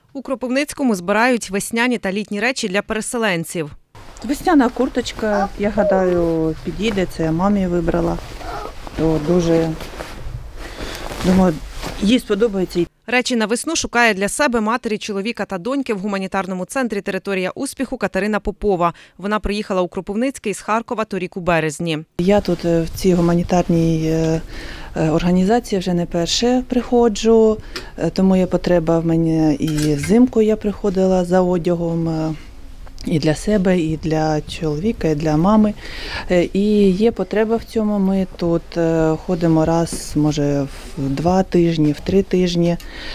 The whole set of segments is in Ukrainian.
У Кропивницькому збирають весняні та літні речі для переселенців. Весняна курточка, я гадаю, підійде, це я мамі вибрала. То дуже, думаю, їй сподобається. Речі на весну шукає для себе, матері, чоловіка та доньки в гуманітарному центрі «Територія успіху» Катерина Попова. Вона приїхала у Кропивницький з Харкова торік у березні. Я тут в цій гуманітарній організації вже не перше приходжу, тому є потреба в мене і взимку я приходила за одягом. І для себе, і для чоловіка, і для мами. І є потреба в цьому. Ми тут ходимо раз, може, в 2 тижні, в 3 тижні.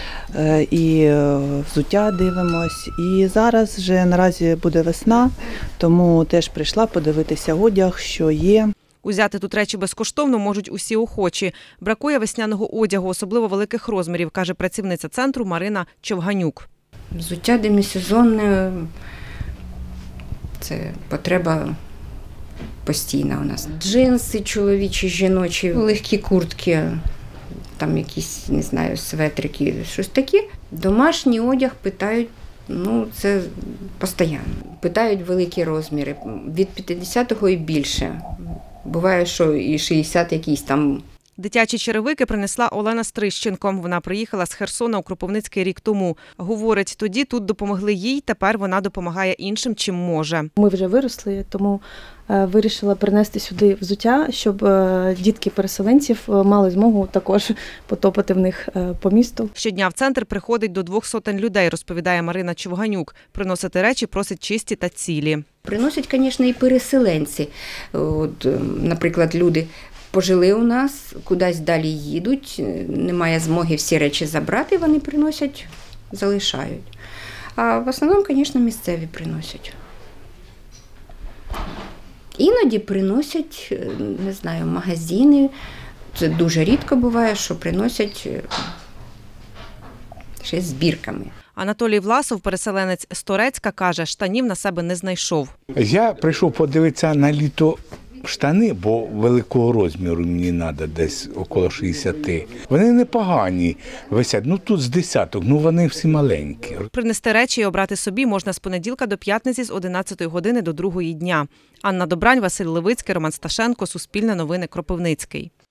І взуття дивимось. І зараз вже наразі буде весна, тому теж прийшла подивитися одяг, що є. Узяти тут речі безкоштовно можуть усі охочі. Бракує весняного одягу, особливо великих розмірів, каже працівниця центру Марина Човганюк. Взуття демісезонне – це потреба постійна у нас. Джинси чоловічі, жіночі, легкі куртки, там якісь, не знаю, светрики, щось таке. Домашній одяг питають, це постійно. Питають великі розміри, від 50-го і більше. Буває, що і 60 якісь там. Дитячі черевики принесла Олена Стрищенко. Вона приїхала з Херсона у Кропивницький рік тому. Говорить, тоді тут допомогли їй, тепер вона допомагає іншим, чим може. Ми вже виросли, тому вирішила принести сюди взуття, щоб дітки переселенців мали змогу також потопати в них по місту. Щодня в центр приходить до 200 людей, розповідає Марина Човганюк. Приносити речі просить чисті та цілі. Приносять, звісно, і переселенці. От, наприклад, люди пожили у нас, кудись далі їдуть, немає змоги всі речі забрати, вони приносять, залишають. А в основному, звісно, місцеві приносять. Іноді приносять, не знаю, магазини. Це дуже рідко буває, що приносять ще з збірками. Анатолій Власов, переселенець з Торецька, каже, штанів на себе не знайшов. Я прийшов подивитися на літо штани, бо великого розміру мені треба, десь около 60. Вони непогані висять, тут з десяток, вони всі маленькі. Принести речі і обрати собі можна з понеділка до п'ятниці з 11 години до 2 дня. Анна Добрань, Василь Левицький, Роман Сташенко, Суспільне новини, Кропивницький.